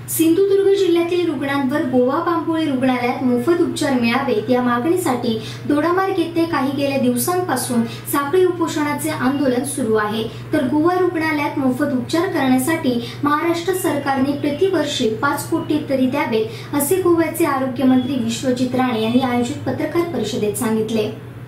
सिंधुदुर्ग जिल्ह्यातील रुग्णांवर गोवा पांपोळे रुग्णालयात मोफत उपचार मिळावेत या मागणीसाठी दोडामार्ग येथे काही गेल्या दिवसांपासून साखळी उपोषणाचे आंदोलन सुरू आहे। तर गोवा रुग्णालयात मोफत उपचार करण्यासाठी महाराष्ट्र सरकारने प्रतिवर्षी 5 कोटी तरी द्यावेत असे गोव्याचे आरोग्य मंत्री विश्वजित राणे यांनी आयोजित पत्रकार परिषदेत सांगितले।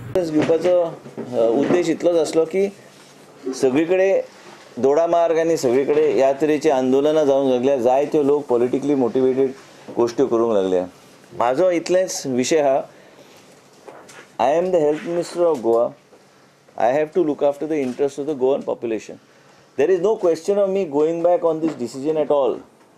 घेवपाचो उद्देश इतलोच आसलो की सगळीकडे दोडामार्ग आणि सगळीकडे या तरेची आंदोलनां जावंक लागल्या। जायत्यो लोक पॉलिटिकली मोटिवेटेड गोष्टी करूंक लागल्या। माझो इतलेच विषय हा, I am the health minister of Goa. I have to look after the interest of the Goan population. There is no question of me going back on this decision at all.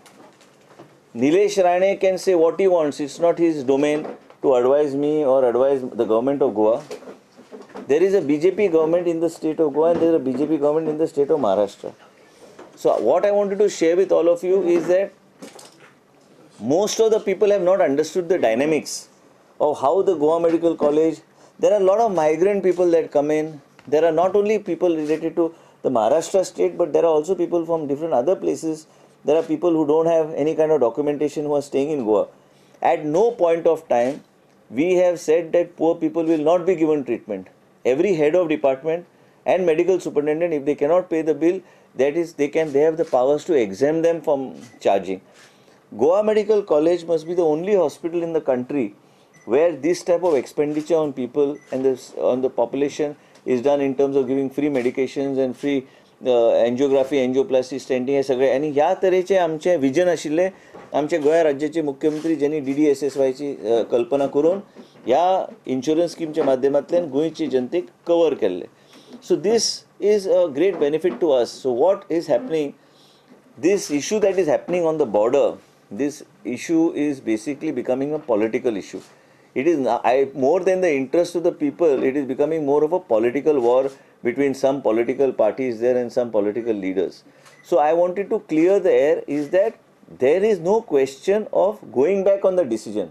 Nilesh Rane can say what he wants. It's not his domain to advise me or advise the government of Goa. There is a BJP government in the state of Goa and there is a BJP government in the state of Maharashtra. So what I wanted to share with all of you is that most of the people have not understood the dynamics of how the Goa Medical College, there are a lot of migrant people that come in. There are not only people related to the Maharashtra state, but there are also people from different other places. There are people who don't have any kind of documentation who are staying in Goa. At no point of time we have said that poor people will not be given treatment. Every head of department and medical superintendent, if they cannot pay the bill, that is they have the powers to exempt them from charging. Goa Medical College must be the only hospital in the country where this type of expenditure on people and on the population is done in terms of giving free medications and free angiography, angioplasty, stenting हे सगळे. आणि ह्या तरेचे आमचे vision आशिल्ले आमचे गोंय राज्याचे मुख्यमंत्री ज्यांनी DDSSYची कल्पना करून ह्या इन्शुरन्स स्कीमच्या माध्यमांतल्यान गोंयची जनतेक कवर केल्ले. So this is a great benefit to us. So what is happening, this issue that is happening on the border, this issue is basically becoming a political issue. It is more than the interest of the people, it is becoming more of a political war between some political parties there and some political leaders. So I wanted to clear the air is that there is no question of going back on the decision.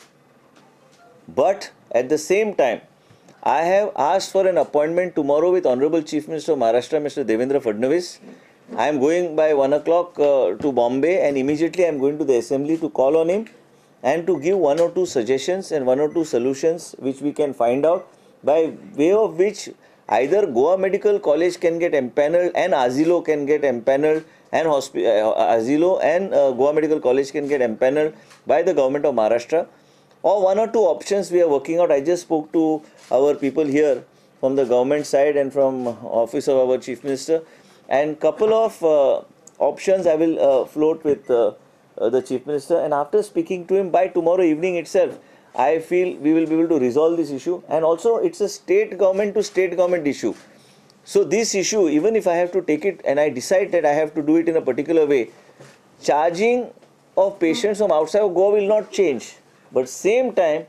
But at the same time, I have asked for an appointment tomorrow with Honorable Chief Minister of Maharashtra, Mr. Devendra Fadnavis. I am going by 1 o'clock to Bombay, and immediately I am going to the assembly to call on him and to give 1 or 2 suggestions and 1 or 2 solutions which we can find out, by way of which either Goa Medical College can get empaneled and Azilo can get empaneled, and Azilo and Goa Medical College can get empaneled by the government of Maharashtra, or 1 or 2 options we are working out. I just spoke to our people here from the government side and from office of our Chief Minister, and couple of options I will float with the Chief Minister, and after speaking to him by tomorrow evening itself, I feel we will be able to resolve this issue. And also it's a state government to state government issue. So this issue, even if I have to take it and I decide that I have to do it in a particular way, charging of patients from outside of Goa will not change. But same time,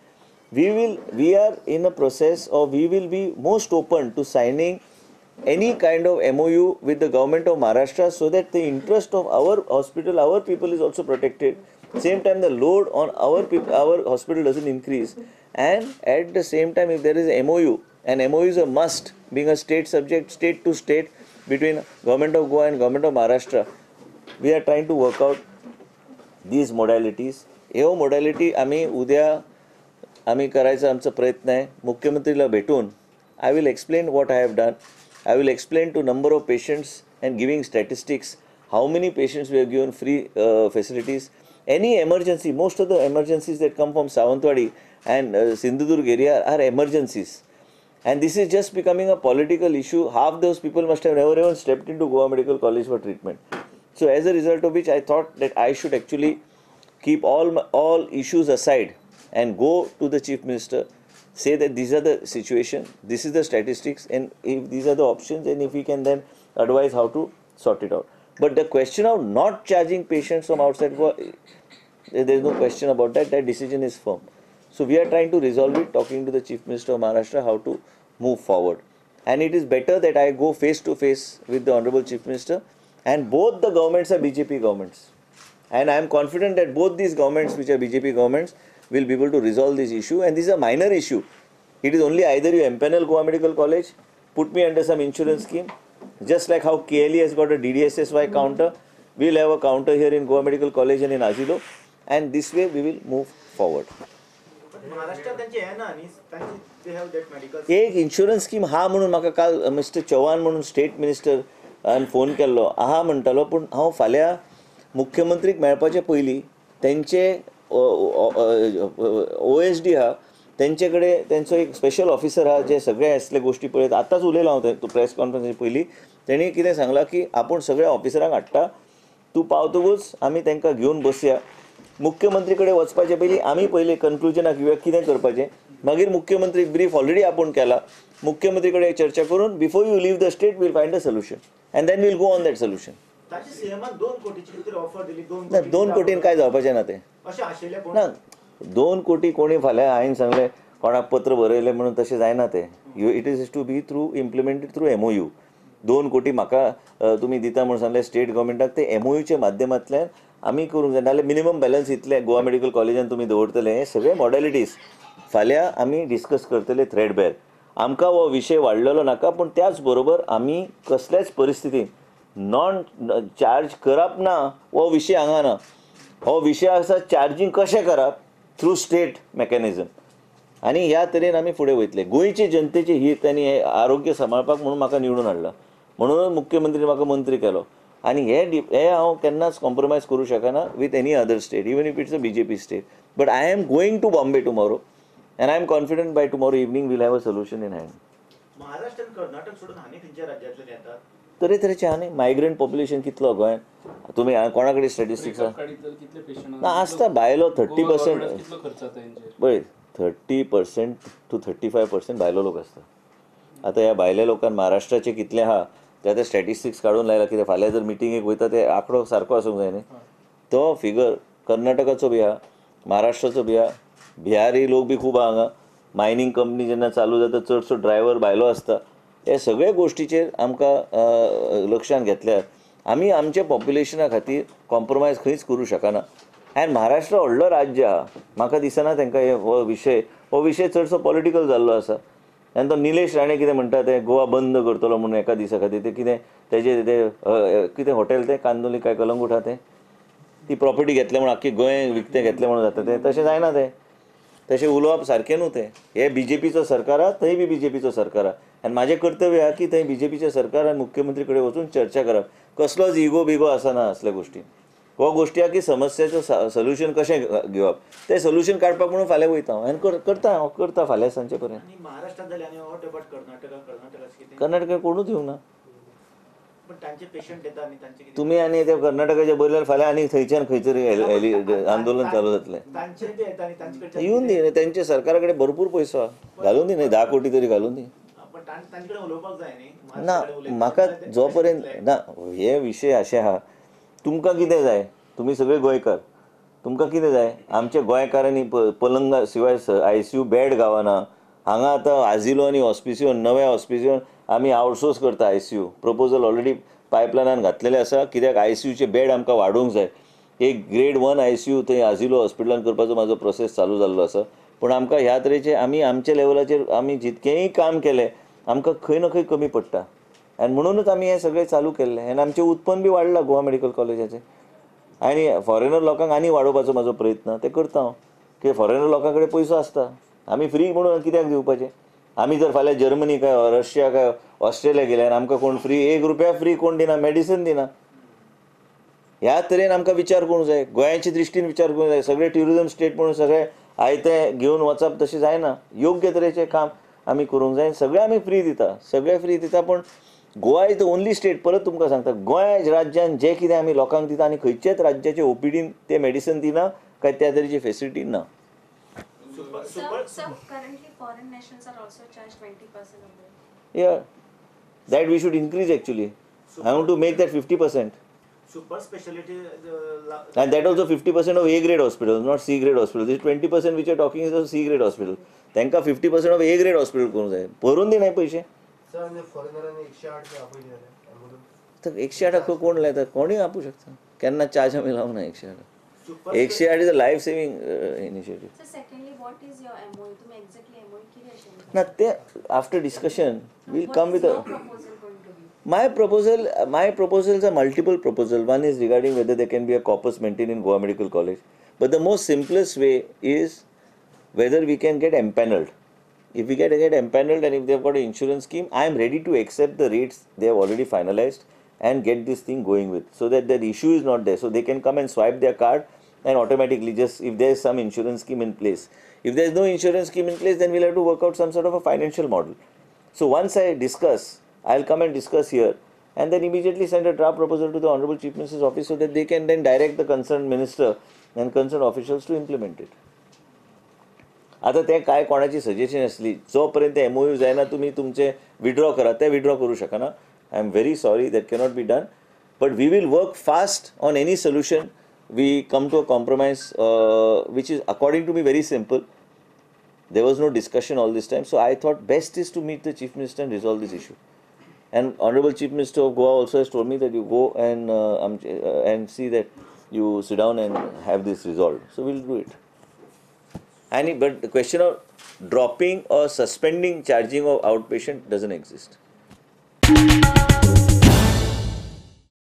we are in a process of, we will be most open to signing any kind of MOU with the government of Maharashtra, so that the interest of our hospital, our people is also protected. Same time, the load on our people, our hospital doesn't increase. And at the same time, if there is a MOU, and MOU is a must, being a state subject, state to state, between government of Goa and government of Maharashtra, we are trying to work out these modalities. एहो modality आम्ही उद्या आम्ही करायचा आमचा प्रयत्न आहे. मुख्यमंत्रीला भेटून I will explain what I have done. I will explain to number of patients and giving statistics, how many patients we have given free facilities. Any emergency, most of the emergencies that come from Sawantwadi and Sindhudurg area are emergencies. And this is just becoming a political issue. Half those people must have never even stepped into Goa Medical College for treatment. So as a result of which, I thought that I should actually keep all issues aside and go to the Chief Minister, say that these are the situation, this is the statistics, and if these are the options, and if we can then advise how to sort it out. But the question of not charging patients from outside Goa, there is no question about that. That decision is firm. So we are trying to resolve it, talking to the Chief Minister of Maharashtra how to move forward. And it is better that I go face to face with the Honorable Chief Minister, and both the governments are BJP governments. And I am confident that both these governments, which are BJP governments, will be able to resolve this issue. And this is a minor issue. It is only either you empanel Goa Medical College, put me under some insurance scheme, just like how KLE has got a DDSSY counter, we'll have a counter here in Goa Medical College and in Azilo, and this way we will move forward. एक insurance scheme हा म्हणून म्हाका काल mister Chavan म्हणून state minister हांवें phone केल्लो आहा म्हणटालो, पूण हांव फाल्यां मुख्यमंत्रीक मेळपाचे पयलीं तेंचे OSD आहा तेंचे कडेन तेंचो एक स्पेशल ऑफिसर आहा जे सगळे असले गोश्टी पळयत. आतांच उलयलो हांव प्रेस कॉन्फरन्सा पयलीं. तेणी कितें सांगलां की आपूण सगळ्या ऑफिसरांक हाडटा, तूं पावतकूच आमी तांकां घेवन बसया. मुख्यमंत्री कडेन वचपाचे पयलीं आमी पयलीं कन्क्लुजनाक येवया कितें करपाचें. मागीर मुख्यमंत्री ब्रीफ ऑलरेडी आपूण केला. मुख्यमंत्री कडेन चर्चा करून before you leave the state we'll find a solution and then we'll go on that solution. 2 कोटीन काय जावपाचें ना तें ना. 2 कोटी कोणी फाल्यां हांवें सांगलें कोणाक पत्र बरयलें म्हणून तशें जायना तें. It is to be through implemented through MOU. 2 कोटी म्हाका तुमी दिता म्हणून सांगलें स्टेट गव्हर्मेंटाक, ते MOUचे माध्यमांतल्यान आमी करूंक जाय. नाल्यार मिनिमम बॅलन्स इतलें गोवा मेडिकल कॉलेजान तुमी दवरतले. हे सगळे मॉडेलिटीज फाल्यां आमी डिस्कस करतले थ्रेडबॅर. आमकां हो विशय वाडलेलो नाका, पूण त्याच बरोबर आमी कसल्याच परिस्थितीन नॉन चार्ज करप ना हो विशय हांगा ना. हो विशय आसा चार्जींग कशें करप थ्रू स्टेट मेकॅनिझम. आनी ह्या तरेन आमी फुडें वयतले. गोंयचे जनतेचे हित आनी हे आरोग्य सांबाळपाक म्हणून म्हाका निवडून हाडला, म्हणूनच मुख्यमंत्री म्हाका मंत्री केलो. आनी हे हांव केन्नाच कॉम्प्रोमायज करूं शकना with any other state, even if it's a BJP state. But I am going to Bombay tomorrow and I am confident by tomorrow evening we'll have a solution in hand. Maharashtra आणि कर्नाटक सोडून आनी खंयच्या राज्यांतले येतात? तरेतरेचे आनी मायग्रंट पॉप्युलेशन कितलो गोंयांत. तुमी कोणा कडेन स्टॅटिस्टिक्स ना आसता भायलो 30% पळय 30% to 35% भायलो लोक आसता. आतां ह्या भायल्या लोकांक महाराष्ट्राचे कितले आहा ते आतां स्टॅटिस्टिक्स काडून लायला. कितें फाल्यां जर मिटिंगेक वयता ते आंकडो सारको आसूंक जाय न्ही. तो फिगर कर्नाटकाचो बी आहा, महाराष्ट्राचो बी आहा, बिहारी लोक बी खूब आहा हांगा. मायनींग कंपनी जेन्ना चालू जाता चडसो ड्रायव्हर भायलो आसता. हे सगळे गोश्टीचेर आमकां लक्षांत घेतल्यार आमी आमच्या पॉप्युलेशना खातीर कॉम्प्रोमायज खंयच करूं शकना. आनी महाराष्ट्र व्हडलो राज्य आहा. म्हाका दिसना तांकां हो विशय चडसो पॉलिटिकल जाल्लो आसा. आनी तो निलेश राणे कितें म्हणटा ते गोवा बंद करतलो म्हणून एका दिसा खातीर. ते कितें तेजे ते कितें हॉटेल तें कांदोली काय कलंगूट आहा तें ती प्रॉपर्टी घेतले म्हणून आख्खी गोंय विकतें घेतलें म्हणून जाता तें तशें जायना. तें तशें उलोवप सारकें न्हू. तें हे BJPचो सरकार आहा, थंय बी BJPचो सरकार आहा. आनी म्हाजें कर्तव्य आहा की थंय BJPचें सरकार आनी मुख्यमंत्री कडेन वचून चर्चा करप. कसलोच इगो बिगो आसना असल्या गोश्टीन. हो गोश्टी आहा की समस्याचो सोल्युशन कशें घेवप तें सोल्युशन काडपाक म्हणून फाल्यां वयता हांव आनी करता फाल्यां सांजचे पर्यंत. महाराष्ट्रात जाले आनी वॉट अबाउट कर्नाटका कोणूच येवंक ना. पण तांचे पेशंट येता आनी तांचे तुमी आनी ते कर्नाटकाचे बरयल्यार फाल्यां आनी थंयच्यान खंयतरी आंदोलन चालू जातलें. तांचे बी येता आनी तांचे येवन दी. तेंचे सरकारा कडेन भरपूर पयसो आहा. घालून दी न्ही 10 कोटी तरी घालून दी. पण तांचे कडेन उलोवपाक जाय न्ही. ना म्हाका जो पर्यंत ना हे विशय अशे आहा. तुमकां कितें जाय? तुमी सगळे गोंयकार. तुमकां कितें जाय? आमच्या गोंयकारांनी पलंगा शिवाय ICU बॅड गावना. हांगा आतां आजिलो आनी हॉस्पिसियोन नव्या हॉस्पिसियोन आमी आउटसोर्स करता. ICU प्रपोजल ऑलरेडी पायपलायनान घातलेले आसा. कित्याक ICUचे बॅड आमकां वाडोवंक जाय. एक ग्रेड 1 ICU थंय आजिलो हॉस्पिटलान करपाचो म्हाजो प्रोसेस चालू जाल्लो आसा. पूण आमकां ह्या तरेचे आमी आमच्या लेवलाचेर आमी जितकेंय काम केलें आमकां खंय ना खंय कमी पडटा. आनी म्हणूनच आमी हें सगळें चालू केल्लें. आनी आमचें उत्पन्न बी वाडलां गोवा मेडिकल कॉलेजाचें. आनी फॉरेनर लोकांक आनी वाडोवपाचो म्हाजो प्रयत्न ते करता हांव. की फॉरेनर लोकां कडेन पयसो आसता. आमी फ्री म्हणून कित्याक दिवपाचें. आमी जर फाल्यां जर्मनी काय रशिया काय ऑस्ट्रेलिया गेले आनी आमकां कोण फ्री 1 रुपया फ्री कोण दिना, मेडिसीन दिना. ह्या तरेन आमकां विचार करूंक जाय. गोंयाचे दृश्टीन विचार करूंक जाय. सगळे ट्युरिजम स्टेट म्हणून सगळे आयतें घेवन वचप तशें जायना. योग्य तरेचें काम आमी करूंक जाय. सगळे आमी फ्री दिता. पूण Goa is the only state. परत तुमकां सांगता गोंय राज्यान जें कितें आमी लोकांक दिता आनी खंयचेच राज्याचे OPDन ते मेडिसीन दिना काय त्या तरेची फेसिलिटी ना. Currently foreign nationals are also charged 20% of it. Yeah, that we should increase actually. I want to make that 50%. Super specialty and that also 50% of A grade hospitals, not C grade hospitals. This 20% which you are talking is of C grade hospital. तांकां 50% of A grade hospital करूंक जाय. भरून दी नाही पैसे. Sir ने फॉरेनरांनी 108 आपयले जाल्यार तर 108 कोण लायता? कोणीय आपू शकता. केन्ना चार्ज आमी लावंक ना 108. 108 is a life saving initiative. So secondly, what is your MOU? तुम्ही exactly MOU किती असेल? ना ते after discussion will come with What is your proposal going to be? My proposals are multiple proposals. One is regarding whether there can be a corpus maintained in Goa Medical College. But the most simplest way is whether we can get empaneled. If we get empaneled and if they've got an insurance scheme, I am ready to accept the rates they have already finalized and get this thing going with, so that the issue is not there. So they can come and swipe their card and automatically just, if there is some insurance scheme in place. If there is no insurance scheme in place, then we'll have to work out some sort of a financial model. So once I'll come and discuss here and then immediately send a draft proposal to the Honorable Chief Minister's office so that they can then direct the concerned minister and concerned officials to implement it. आता ते काय कोणाची suggestion असली, जोपर्यंत MOU जायना तुम्ही तुमचे withdraw करा, ते विड्रॉ करू शकना. I am very sorry, that cannot be done. But we will work fast on any solution. We come to a compromise which is, according to me, very simple. There was no discussion all this time. So I thought best is to meet the Chief Minister and resolve this issue. And Honorable Chief Minister of Goa also has told me that you go and see that you sit down and have this resolved. So we'll do it. But the question of dropping or suspending charging of outpatient doesn't exist.